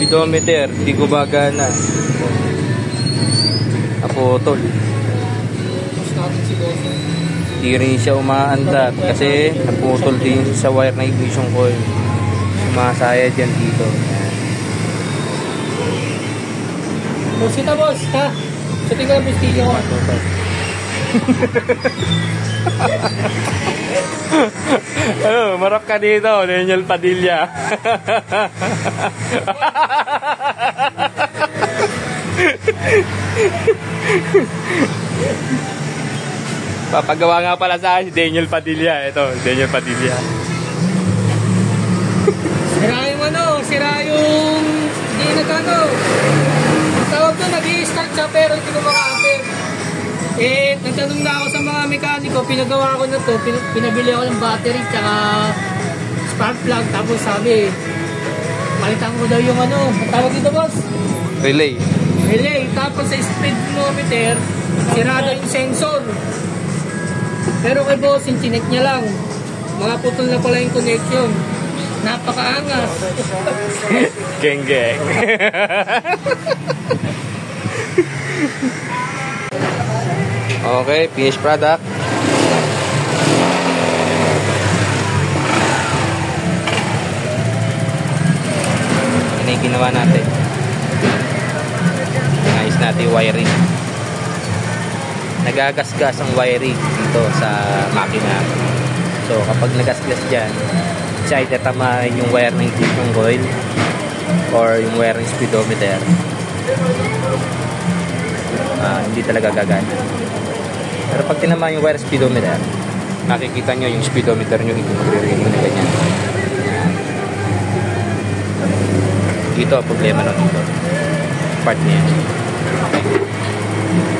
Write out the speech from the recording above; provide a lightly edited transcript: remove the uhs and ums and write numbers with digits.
speedometer, di gumagana. Naputol. Di rin siya umaandar kasi naputol din sa wire na ignition coil. Sumasayad yan dito. Boss kita boss, ha? Sa tingnan mo stilyo ko. Marap ka dito, Daniel Padilla. Papagawa nga pala sa akin si Daniel Padilla. Ito, Daniel Padilla. Sira yung sira yung hindi nagkano. Tawag doon, nag-i-start siya pero hindi ko maka-ampere. Nagtanong na ako sa mga mekaniko, pinagawa ko na to, pinabili ako ng battery tsaka spark plug, tapos sabi, palitan ko daw yung tawag dito boss? Relay. Tapos sa speedometer, sirado yung sensor. Pero kay boss, yung chinek niya lang, mga putol na pala yung connection. Napakaangas. Geng. Okay, finished product. Ano yung ginawa natin? Ayos natin yung wiring. Nagagasgas ang wiring dito sa makina. So kapag nagasgas dyan, siya ay tatamahin yung wire ng ignition coil or yung wire ng speedometer. Hindi talaga gagana. Pero pag tinamaan yung wire speedometer, makikita nyo yung speedometer nyo, hindi magre-ring na ganyan. Dito, problema lang dito. Part niya.